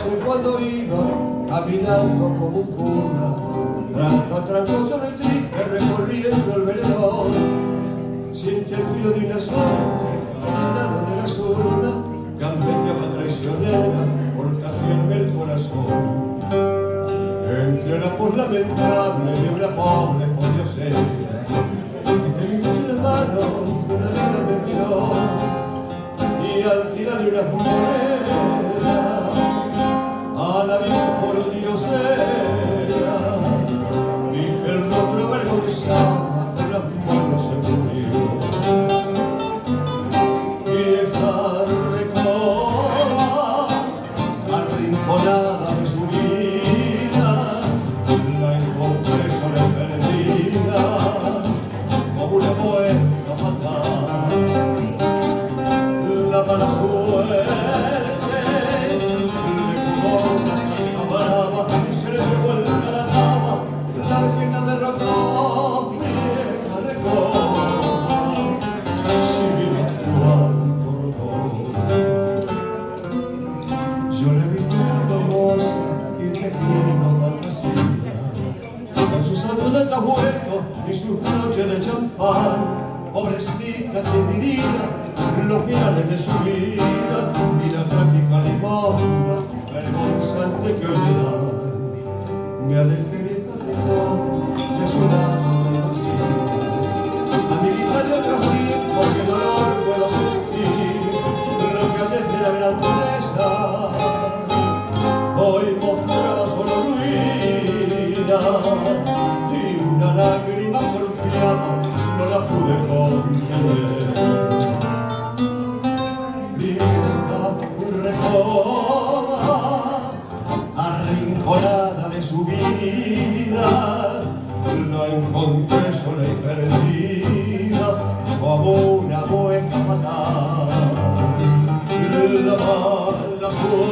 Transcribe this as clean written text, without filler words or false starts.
cuando iba caminando como un curra, tranco a tranco sobre el triste recorriendo el veredor, siente el filo de una sorda, el lado de la sorda, gambeteaba traicionera por cambiarme el corazón. Entre la por lamentable y una pobre podía ser, entre una mano una vena me miró, y al tirarle unas monedas a la vida por Dios era, y que el rostro avergonzado con las manos se cubrió. Vieja recoba, arrinconada de su vida, la encontré sola y perdida, como una muerta fatal. La mala suerte se le revuelca la nava, la vejena derrotó, vieja recoba, sigue actuando rodó. Yo le vi una hermosa y tejiendo fantasía, con sus saltos de tabueto y sus noches de champán, pobrecita que diría los finales de su vida y la trágica limosna vergonzante que hoy le dan. Me alejé vieja de todo, de su lado de la vida, amiguita de otros tiempos que dolor puedo sentir, lo que ayer era grandeza hoy mostraba solo ruina, y una lágrima porfiada no la pude contener. Vieja recoba, arrinconada de su vida, la encontré sola y perdida como una mueca fatal. La mala suerte